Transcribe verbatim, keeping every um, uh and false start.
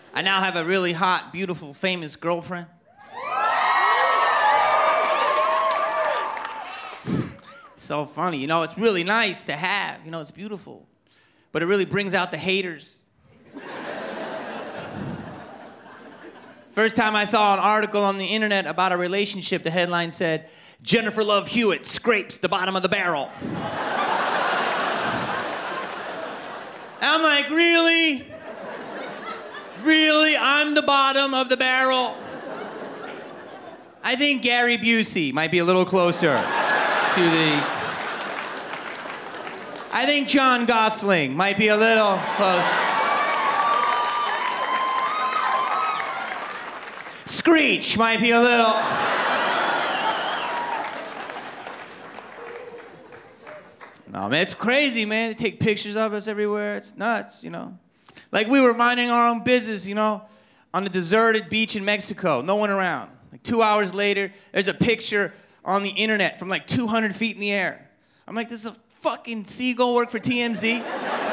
I now have a really hot, beautiful, famous girlfriend. It's so funny, you know, it's really nice to have, you know, it's beautiful. But it really brings out the haters. First time I saw an article on the internet about a relationship, the headline said, Jennifer Love Hewitt scrapes the bottom of the barrel. I'm like, really? Really? I'm the bottom of the barrel? I think Gary Busey might be a little closer to the... I think John Gosling might be a little close. Screech might be a little... No, man, it's crazy, man. They take pictures of us everywhere. It's nuts, you know. Like we were minding our own business, you know, on a deserted beach in Mexico, no one around. Like two hours later, there's a picture on the internet from like two hundred feet in the air. I'm like, this is a fucking seagull work for T M Z?